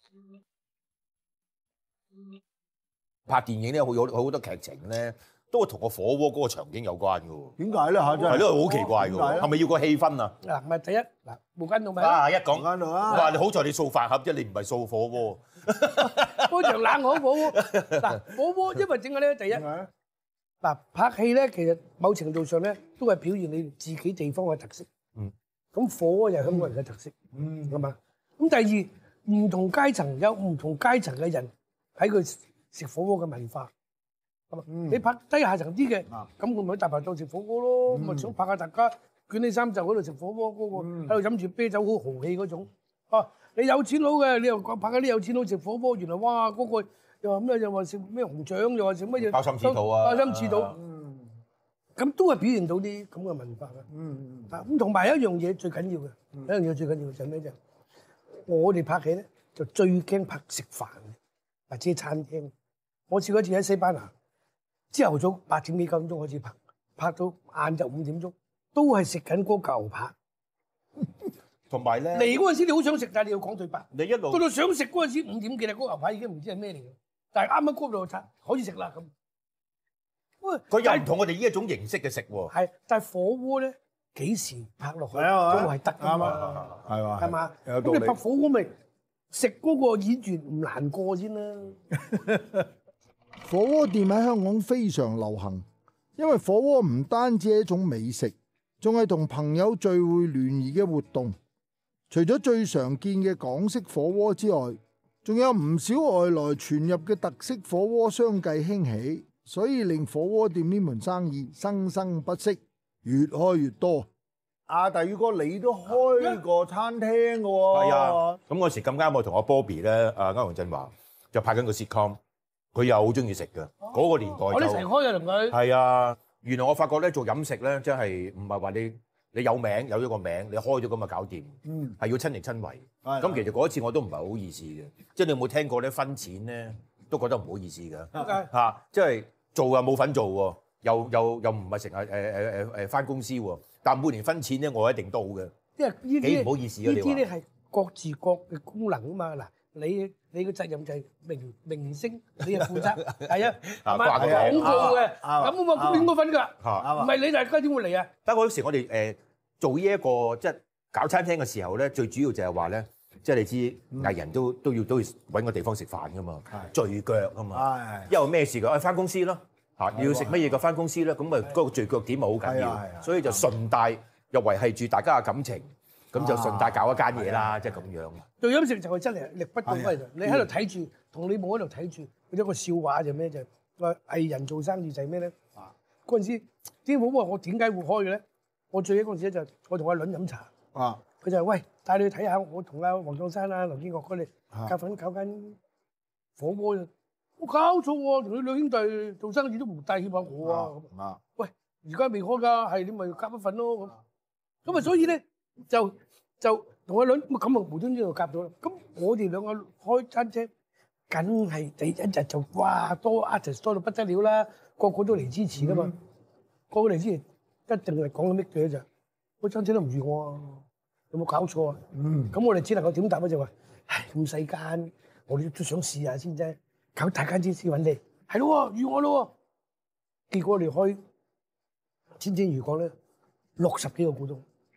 拍電影咧，好多劇情咧，都係同個火鍋嗰個場景有關嘅喎。 點解咧嚇？真係係咯，好奇怪嘅喎。係咪要個氣氛啊？ 嗱，咪第一嗱，無間道咪啊，一講間度啊！ 哇！你好在你掃飯盒啫，你唔係掃火鍋。 嗰場冷河火鍋。嗱，火鍋因為點解咧？第一嗱，拍戲咧，其實某程度上咧，都係表現你自己地方嘅特色。 嗯。 咁火鍋又係香港人嘅特色。 嗯。 係嘛？咁第二，唔同階層有唔同階層嘅人喺佢食火鍋嘅文化。係嘛？你拍低下層啲嘅，咁我咪喺大排檔食火鍋咯。咪想拍下大家捲起衫袖喺度食火鍋嗰個，喺度飲住啤酒好豪氣嗰種。啊！你有錢佬嘅，你又拍嗰啲有錢佬食火鍋，原來哇嗰個又話咩？又話食咩紅掌，又話食乜嘢？ 鮑參翅肚啊！ 鮑參翅肚。咁都係表現到啲咁嘅文化嘅。咁同埋一樣嘢最緊要嘅，一樣嘢最緊要就係咩啫？我哋拍戲咧就最驚拍食飯或者餐廳。我試過一次喺西班牙，朝頭早8點幾9點鐘開始拍，拍到晏晝5點鐘，都係食緊嗰嚿牛扒。 同埋咧， 嚟嗰陣時你好想食，但係你要講對白。 你一路到想食嗰陣時5點幾啦，嗰牛扒已經唔知係咩嚟嘅，但係啱啱嗰度拆可以食啦咁。喂， 佢又唔同我哋呢一種形式嘅食喎。 係，但係火鍋咧幾時拍落去都係得㗎嘛， 係嘛？ 係嘛？ 有道理咁你拍火鍋咪食嗰個演員唔難過先啦。 火鍋店喺香港非常流行，因為火鍋唔單止係一種美食，仲係同朋友聚會聯誼嘅活動。除咗最常見嘅港式火鍋之外，仲有唔少外來傳入嘅特色火鍋相繼興起，所以令火鍋店呢門生意生生不息，越開越多。 阿大宇哥，你都開過餐廳嘅喎？ 係啊，咁嗰時咁啱我同阿 Bobby 咧，歐陽震華就拍緊個 sitcom，佢又好中意食嘅。嗰個年代我哋成日開嘅同佢。 係啊，原來我發覺咧做飲食咧，真係唔係話你有名有咗個名，你開咗咁就搞掂。係要親力親為。咁其實嗰一次我都唔係好意思嘅，即係你有冇聽過咧分錢咧，都覺得唔好意思㗎。嚇，即係做又冇份做喎，又唔係成日返公司喎，但每年分錢咧我一定到嘅。 因為呢啲幾唔好意思啊！ 呢啲咧係各自各嘅功能啊嘛。嗱，你嘅責任就係明星，你係負責係啊，係嘛？廣告嘅咁啊嘛，咁應該分㗎。唔係你大家點會嚟啊？ 不過嗰時我哋做呢一個即係搞餐廳嘅時候咧，最主要就係話咧，即係你知藝人都要揾個地方食飯㗎嘛，聚腳啊嘛。因為咩事㗎？返公司咯嚇，你要食乜嘢嘅返公司咧，咁咪嗰個聚腳點咪好緊要，所以就順帶又維係住大家嘅感情。咁就順帶搞一間嘢啦，即係咁樣。 做飲食就係真係力不當歸，你喺度睇住，同你冇喺度睇住，有一個笑話就咩就話藝人做生意就係咩咧？嗰陣時啲冇話我點解會開嘅咧？我最嗰陣時就我同阿倫飲茶，佢就話喂帶你去睇下，我同阿黃壯山啊、劉建國佢哋夾份搞間火鍋，我搞錯喎，同佢兩兄弟做生意都唔帶挈下我啊！喂，而家未開㗎，係你咪夾一份咯咁啊，所以咧。就同阿倫咁啊，無端端就夾到啦。咁我哋兩個開餐廳，梗係第一日就哇多 artist 多到不得了啦，個個都嚟支持噶嘛。個個嚟支持，一定係講緊咩嘢就，開餐廳都唔預我啊，有冇搞錯啊？咁我哋只能夠點答咧就話，唉咁細間，我哋都想試下先啫，搞大間先揾你，係咯預我咯。結果我哋開天天漁港咧，60幾個股東。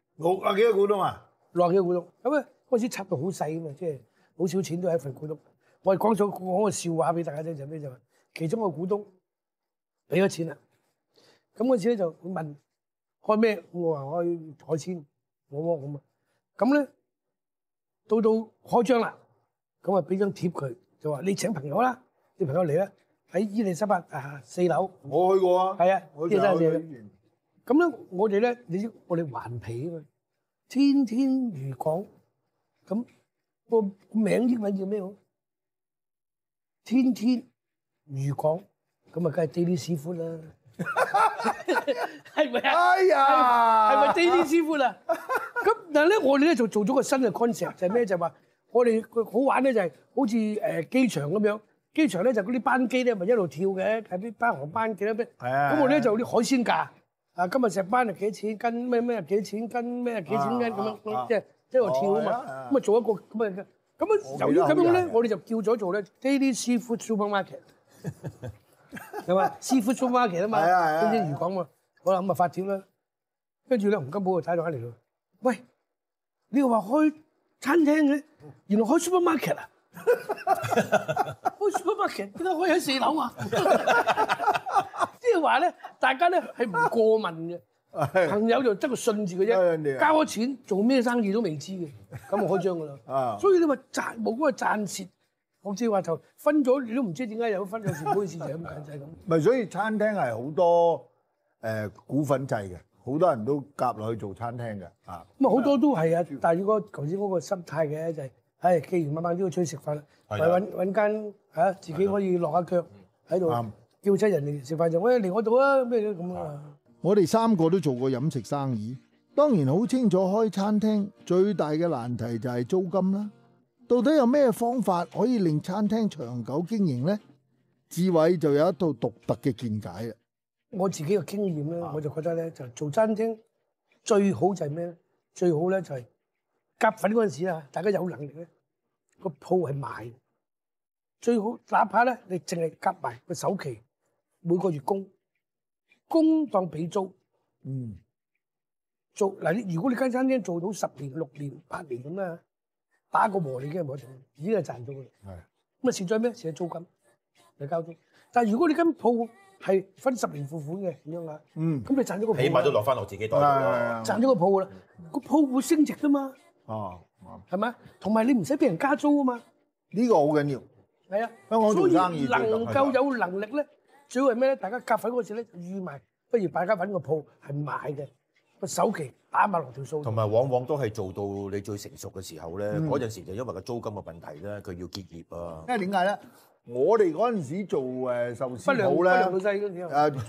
60幾個股東啊 ？60幾個股東，咁啊嗰陣時插到好細啊嘛，即係好少錢都係一份股東。我哋講個笑話俾大家聽就咩就係，其中個股東俾咗錢啦，咁嗰陣時咧就問開咩？我話開海鮮火鍋咁啊，咁咧到開張啦，咁啊俾張貼佢，就話你請朋友啦，你朋友嚟啦，喺伊利沙伯4樓。 我去過啊。 係啊，伊利沙伯4樓。咁咧，我哋咧，你知我哋環皮啊嘛，天天漁港，咁個名英文叫咩好？天天漁港，咁啊，梗係 Daily Seafood 啦，係咪啊？ 哎呀， 係咪 Daily Seafood啊？咁但係咧，我哋咧就做咗個新嘅 concept，就係咩？就係話我哋好玩咧，就係好似機場咁樣，機場咧就嗰啲班機咧咪一路跳嘅，睇啲班航班幾多咩？咁我哋咧就啲海鮮價。今日石斑係幾錢斤？咩幾錢斤？咩幾錢斤咁樣，即係一路跳啊嘛。咁啊做一個咁啊， 咁啊，由於咁樣咧，我哋就叫咗做咧 Daily Seafood Supermarket， 係嘛？Seafood Supermarket 啊嘛，好似魚港嘛。好啦，咁啊發展啦，跟住咧洪金寶就打電話嚟咯。喂，你又話開餐廳嘅，原來開 supermarket 啊？開 supermarket 點解開喺4樓啊？即係話咧，大家咧係唔過問嘅。朋友就得個信字嘅啫，交咗錢做咩生意都未知嘅，咁就開張噶啦。所以你話賺冇嗰個賺蝕，我知話就分咗，你都唔知點解有分有蝕嗰件事就係咁簡單咁。 咪所以餐廳係好多股份制嘅，好多人都夾落去做餐廳嘅啊。 咁啊好多都係啊，但係如果頭先嗰個心態嘅就係，既然晚晚都要出去食飯啦，咪揾間嚇自己可以落下腳喺度叫親人嚟食飯就喂嚟我度啊咩咁啊。 我哋3個都做過飲食生意，當然好清楚開餐廳最大嘅難題就係租金啦。到底有咩方法可以令餐廳長久經營呢？志偉就有一套獨特嘅見解啦。 我自己嘅經驗咧，我就覺得咧，就做餐廳最好就係咩咧？最好咧就係夾份嗰陣時啊，大家有能力咧，個鋪係賣。最好哪怕咧，你淨係夾埋個首期，每個月供當俾租，做嗱，如果你間餐廳做到10年、6年、8年咁啦，打個和你已經係冇得做，已經係賺咗嘅。咁啊，蝕咗咩？蝕咗租金，你交租。但係如果你間鋪係分10年付款嘅咁樣啊，咁你賺咗個鋪， 起碼都落翻落自己袋度啦。 賺咗個鋪啦，個鋪會升值㗎嘛。係咪？同埋你唔使俾人加租啊嘛。 呢個好緊要。 係啊， 香港做生意所以能夠有能力咧。最好係咩咧？大家夾份嗰時咧預埋，不如大家揾個鋪係買嘅，個首期打埋落條數。同埋往往都係做到你最成熟嘅時候咧，嗰陣時就因為個租金嘅問題咧，佢要結業啊。 因為點解咧？我哋嗰陣時做壽司鋪咧， 不良老細嗰啲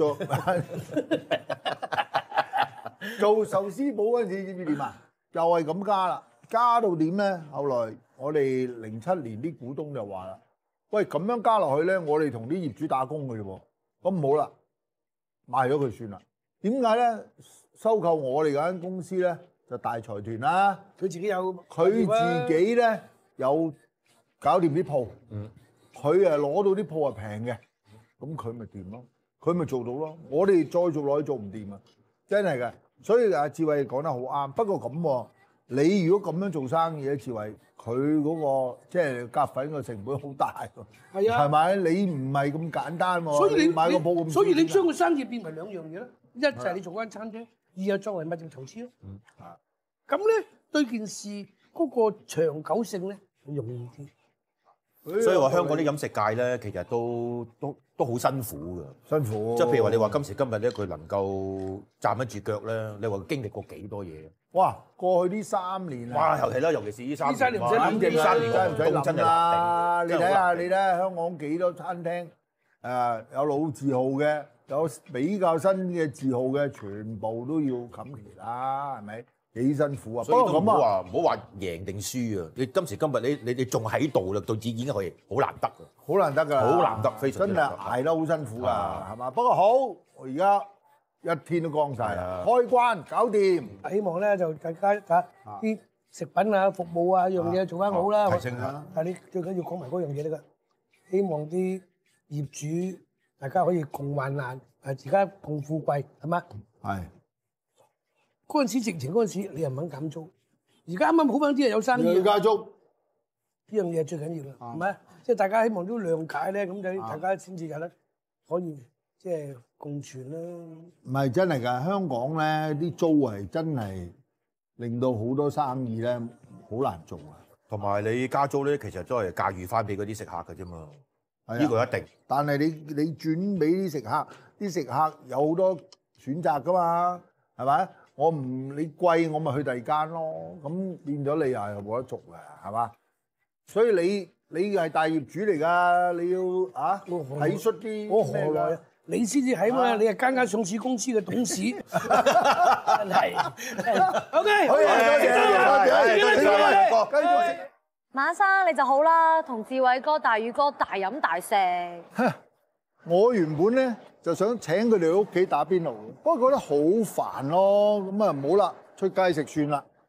做壽司鋪嗰陣時，知唔知點啊？又係咁加啦，加到點咧？後來我哋07年啲股東就話啦：喂，咁樣加落去咧，我哋同啲業主打工嘅啫喎。咁唔好啦，賣咗佢算啦。點解咧？收購我哋嗰間公司咧，就大財團啦。 佢自己有， 佢自己咧有搞掂啲鋪。佢攞到啲鋪係平嘅，咁佢咪掂咯？佢咪做到咯？我哋再做落去做唔掂啊！真係嘅。所以阿志偉講得好啱。不過咁喎，你如果咁樣做生意咧，志偉佢嗰個即係夾份個成本好大喎。係啊，係咪？你唔係咁簡單喎。 所以你買個鋪咁， 所以你將個生意變為2樣嘢咯。一就係你做間餐廳，二就作為物業投資咯。咁咧對件事嗰個長久性咧容易啲。 所以話香港啲飲食界咧，其實都好辛苦㗎。辛苦。即係譬如話你話今時今日咧，佢能夠站得住腳咧，你話佢經歷過幾多嘢？ 哇！過去呢3年啊！ 哇，係啦，尤其是呢3年。 唔使諗嘅 ，3年真係唔使諗啦。你睇下， 你睇下香港幾多餐廳有老字號嘅，有比較新嘅字號嘅，全部都要冚旗啦，係咪？幾辛苦啊！ 所以都唔好話贏定輸啊！你今時今日你仲喺度啦，到已經係好難得㗎， 好難得㗎， 好難得，非常真係捱得好辛苦㗎，係嘛？不過好，我而家一天都光晒啦，開關搞掂。 希望咧就大家啲食品啊、服務啊樣嘢做翻好啦。 提升下。 但係你最緊要講埋嗰樣嘢嚟㗎，希望啲業主大家可以共患難，而家共富貴，係嘛？ 係。 嗰陣時疫情嗰陣時，你又唔肯減租，而家啱啱好翻啲啊，有生意。 加租呢樣嘢最緊要啦，係咪？即係大家希望都諒解咧，咁就大家先至有得可以即係共存啦。 唔係真係㗎，香港咧啲租係真係令到好多生意咧好難做啊。 同埋你加租咧，其實都係駕馭翻俾嗰啲食客㗎啫嘛。呢個一定。 但係你轉俾啲食客，啲食客有好多選擇㗎嘛，係咪？我唔你貴，我咪去第二間咯。咁變咗你又係冇得做嘅，係嘛？所以你係大業主嚟㗎，你要體恤啲。 我何來？你先至係嘛？你係間上市公司嘅董事。係。OK。好嘅，多謝。繼續食。 馬生你就好啦，同志偉哥、大宇哥大飲大食。 我原本咧就想請佢哋屋企打邊爐，不過覺得好煩咯，咁啊唔好啦，出街食算啦。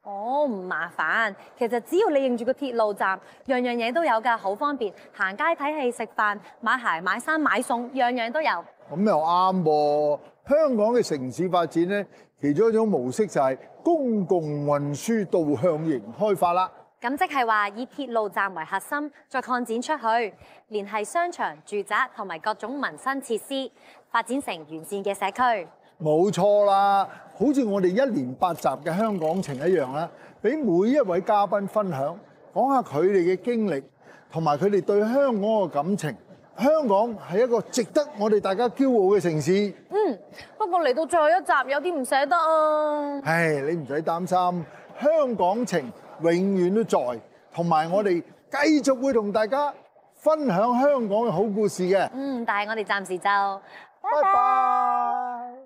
哦，唔麻煩，其實只要你認住個鐵路站，樣樣嘢都有㗎，好方便。行街睇戲、食飯、買鞋、買衫、買餸，樣樣都有。 咁又啱喎！香港嘅城市發展咧，其中一種模式就係公共運輸導向型開發啦。 咁即係話以鐵路站為核心，再擴展出去，連繫商場、住宅同埋各種民生設施，發展成完善嘅社區。 冇錯啦，好似我哋1連8集嘅香港情一樣啦，俾每一位嘉賓分享，講下佢哋嘅經歷同埋佢哋對香港嘅感情。香港係一個值得我哋大家驕傲嘅城市。 不過嚟到最後一集，有啲唔捨得啊。 唉，你唔使擔心，香港情永遠都在，同埋我哋繼續會同大家分享香港嘅好故事嘅。 但係我哋暫時就拜拜。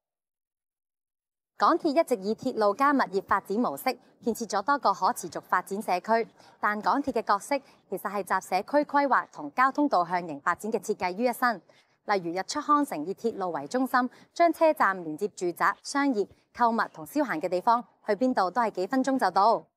港鐵一直以鐵路加物業發展模式建設咗多個可持續發展社區，但港鐵嘅角色其實係集社區規劃同交通導向型發展嘅設計於一身。例如日出康城以鐵路為中心，將車站連接住宅、商業、購物同消閒嘅地方，去邊度都係幾分鐘就到。